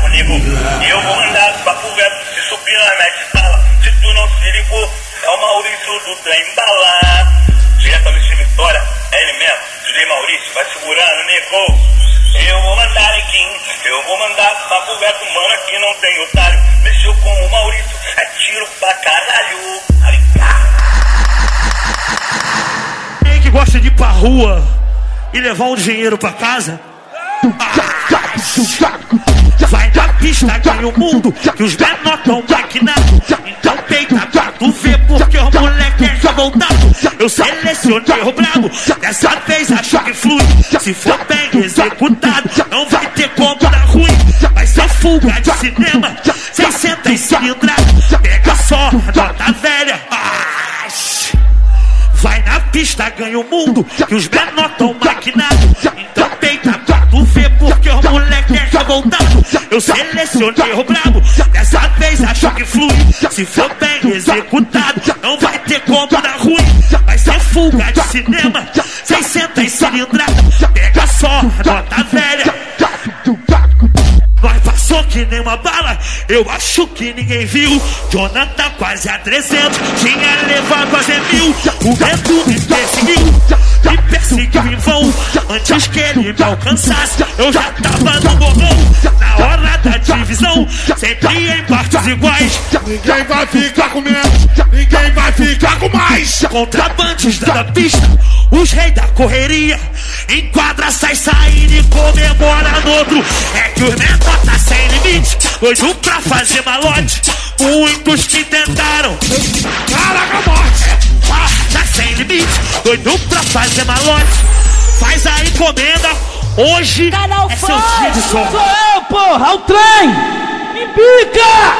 nego. Eu vou mandar pra Reto se subir na net sala. Se tu não se ligou, é o Mauricio do trem bala. Diretamente de Vitória, é ele mesmo, DJ Mauricio, vai segurando, nego. Eu vou mandar em Kim, eu vou mandar pra Reto, mano, aqui não tem otário. Mexeu com o Maurício, é tiro pra caralho. Quem que gosta de ir pra rua e levar um dinheiro pra casa? Vai na pista, ganha o mundo, que os menor tão maquinados. Então peita pra tu ver, porque o moleque é revoltado. Eu selecionei o brabo, dessa vez acho que flui. Se for bem executado, não vai ter como dar ruim. Vai ser fuga de cinema, 600 cilindradas. Pega só, nota velha. Vai na pista, ganha o mundo, que os menor tão maquinados. Então peita pra tu ver, porque o moleque é revoltado. Eu selecionei o brabo, dessa vez acho que flui. Se for bem executado, não vai ter como dar ruim. Vai ser fuga de cinema, 600 cilindradas. Pega só, nota velha. Nós passou que nem uma bala, eu acho que ninguém viu. Jonathan quase a 300, tinha levado a 10.000. O vento me perseguiu em vão. Antes que ele me alcançasse, eu já tava no morrão. Na hora da divisão, sempre em partes iguais. Ninguém vai ficar com menos, ninguém vai ficar com mais. Contrabandes da pista, os reis da correria. Enquadra, sai saindo e comemora no outro. É que os menor tá sem limite, doido pra fazer malote. Muitos que tentaram, Caraca, morte! tá sem limite, doido pra fazer malote. Faz a encomenda, hoje Canal é seu dia de sorte. Sou eu, porra, o trem! Me pica!